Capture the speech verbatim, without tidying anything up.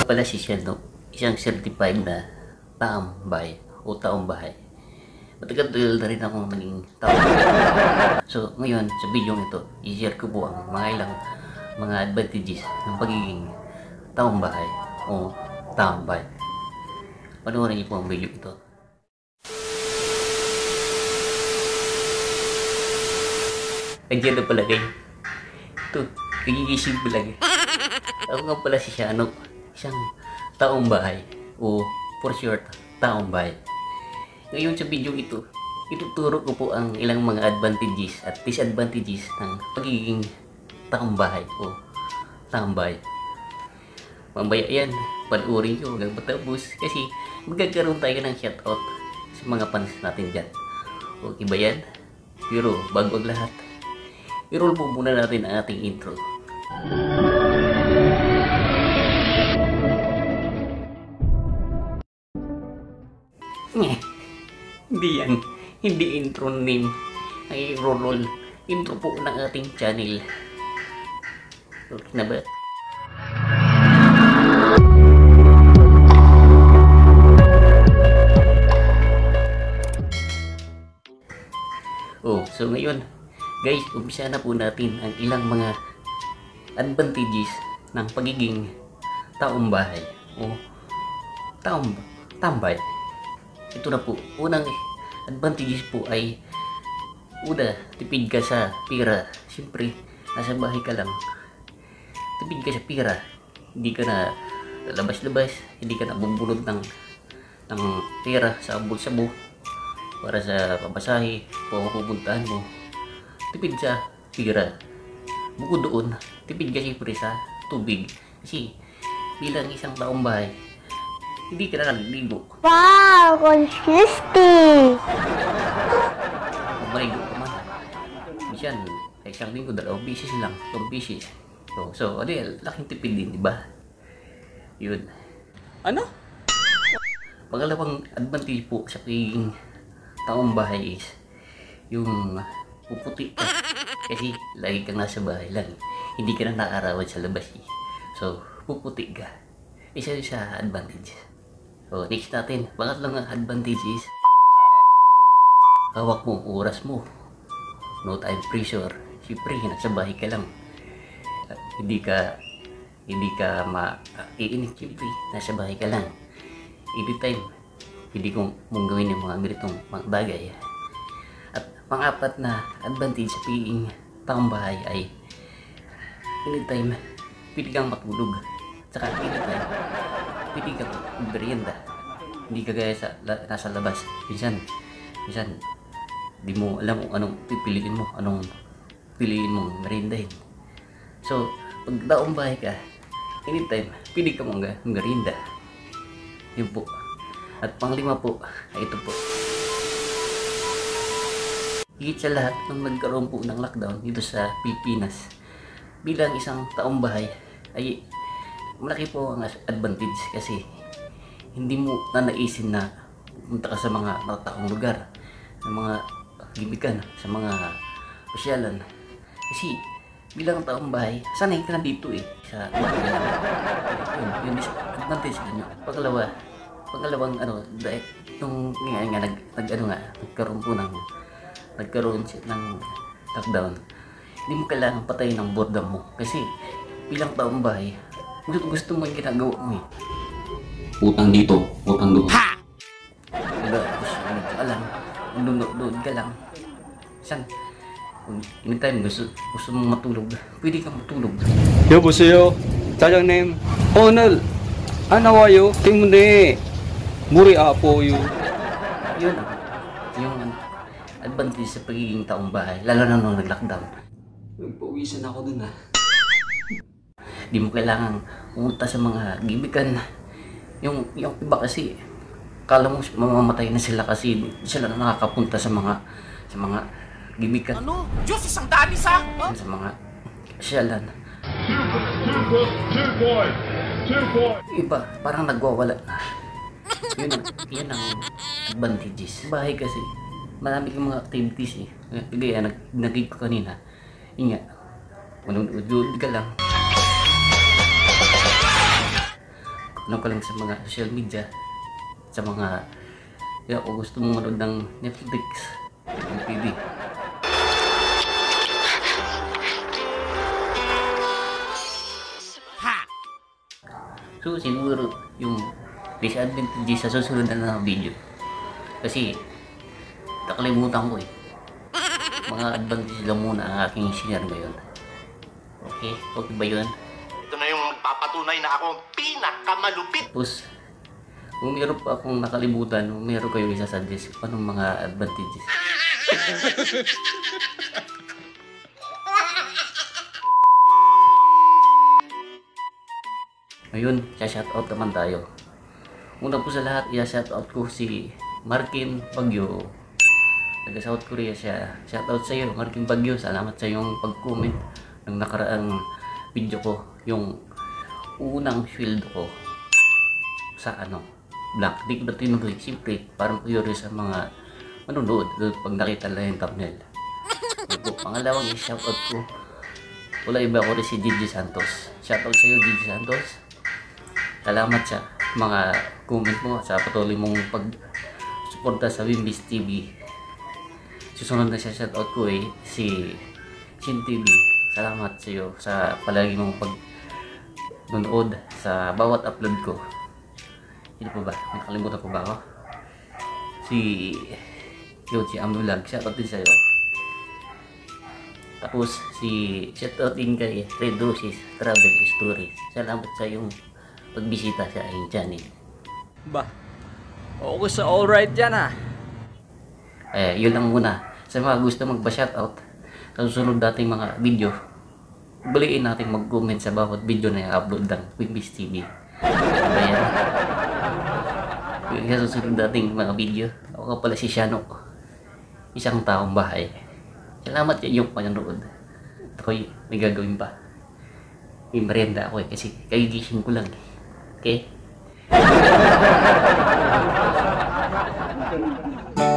pala si Sheldon, isang certified na tambay o taong bahay. Matagal-tagal na rin akong naging taong bahay. So ngayon sa video ito, i-share ko po ang mga ilang mga advantages ng pagiging taong bahay o tambay. Panoorin niyo po ang video ito. Nandiyan na pala kayo. Ito, nagigising ko lang. Ako nga pala si Shano, isang taong bahay o for short, taong bahay. Ngayon sa video ito, ituturo ko po ang ilang mga advantages at disadvantages ng pagiging taong bahay o tambay. Mamaya yan, panoorin nyo hanggang matapos kasi magkakaroon tayo ng shoutout sa mga fans natin dyan. Okay ba yan? Pero bago ang lahat, i-roll po muna natin ang ating intro. Nye, hindi yan. Hindi intro name. Ay i-roll. Intro po ng ating channel. Okay na ba? Oh, so ngayon guys, umpisa na po natin ang ilang mga advantages ng pagiging taong bahay o taong tambay. Ito na po, unang advantages po ay una, tipid ka sa pira. Siyempre, nasa bahay ka lang, tipid ka sa pira. Hindi ka na labas-labas, hindi ka na bubulod ng, ng pera sa abol-sabo para sa pabasahe o pupuntahan mo. Tipid sa pira. Bukod doon, tipid ka siyempre sa tubig. Kasi bilang isang taong bahay, hindi ka na nagligo. Wow, consistent! Kung maligo ka man, minsan, sa isang linggo, dalawang bisis lang, itong bisis. So, so ano yan, laking tipid din, di ba? Yun. Ano? Pangalawang advantage po sa pagiging taong bahay is yung puputi ka. Kasi lagi kang nasa bahay lang. Hindi ka na naarawan sa labas. Eh. So, puputi ka. Isa yun sa advantage. So, next natin, pangatlong advantage is hawak mo, oras mo. No time pressure. Siyempre, nasa bahay ka lang. Uh, hindi ka hindi ka ma-iinit. Siyempre, nasa bahay ka lang. Anytime, hindi kong mong gawin yung mga ganitong mga bagay. At pang-apat na advantage sa pagiging taong bahay ay anytime, pwede kang matulog. Saka anytime, pwede kang mag-merienda. Hindi ka gaya sa la, nasa labas. Minsan, minsan, di mo alam kung anong pipiliin mo, anong piliin mong meriendahin. So, pag taong bahay ka, anytime, pwede ka mong merienda. Yun po. At panglima po, ay ito po. Higit sa lahat, nung nagkaroon po ng lockdown dito sa Pilipinas, bilang isang taong bahay, ay malaki po ang advantage kasi hindi mo nanaisin na pumunta ka sa mga matataong lugar, sa mga gibikan, sa mga pasyalan. Kasi bilang taong bahay, sanay ka na dito eh, sa bahay lang. Yun, yun is advantage ninyo. Pangalawa, pangalawang ano, dahil nung nga, nga nag, nag ano nga, nagkaroon po ng nagkaroon ng lockdown, hindi mo kailangan patayin ng boredom mo kasi bilang taong bahay, gusto, gusto mo yung ginagawa mo eh. Utang dito, utang doon. Ha! Diba, gusto ka lang, doon ka lang. San? Anytime gusto, gusto mong matulog, pwede kang matulog. 여보세요, 사장님. 오늘 안 나와요 때문에 물이 아파요. Yun, yung advantage sa pagiging taong bahay, lalo na nung nag-lockdown. Nagpawisan ako dun ha. Di mo kailangan pumunta sa mga gibikan. Yung, yung iba kasi, kala mo mamamatay na sila kasi di sila na nakakapunta sa mga sa mga gibikan. Ano? Diyos, isang danis ha? Sa mga kasyalan. Iba, parang nagwawala na. Yun, yun ang advantages. Bahay kasi, marami kang mga activities eh. Kaya nag, nag-gig ko kanina. Yun nga, unang-udod ka lang. ano ka lang sa mga social media, sa mga, kaya kung gusto mong manood ng Netflix, ng T V. So siguro yung disadvantage sa susunod na mga video. Kasi nakalimutan ko eh. Mga advantage lang muna ang aking share ngayon. Okay? Okay ba yun? Ito na yung magpapatunay na ako ang pinakamalupit. Tapos, kung meron pa akong nakalimutan, kung meron kayo isasuggest, anong mga advantages? Ngayon, shoutout naman tayo. Una po sa lahat, i-shoutout ko si Markin Bagyo. Taga South Korea siya. Shoutout sa iyo, Markin Bagyo. Salamat sa iyong pag-comment ng nakaraang video ko. Yung unang field ko sa ano, black. Di ko na tinuloy. Siyempre, parang curious sa mga manonood pag nakita lang yung thumbnail. Ito, pangalawang i-shoutout ko. Wala iba ko rin si Gigi Santos. Shoutout sa iyo, Gigi Santos. Salamat sa mga comment mo, sa patuloy mong pag-suporta sa Wimbis T V. Susunod na siya shoutout ko eh, si Shin T V. Salamat sa iyo sa palagi mong pag-nood sa bawat upload ko. Hindi po ba? Nakalimutan ko ba ako? Si Yochi Ambulag, shoutout din sa iyo. Tapos si shoutout din kay Red Roses Travel Stories. Salamat sa iyong pagbisita sa aking channel. Ba, okay sa alright yan ah. Eh, yun lang muna. Sa mga gusto magpa-shoutout sa susunod dating mga video, baliin natin mag-comment sa bawat video na i-upload ng Wimbis T V. Diba yan? Yung sa susunod dating mga video, ako nga pala si Shano, isang taong bahay. Salamat sa inyong panonood. Ako'y may gagawin pa. May merienda ako eh, kasi kagigising ko lang eh. Okay?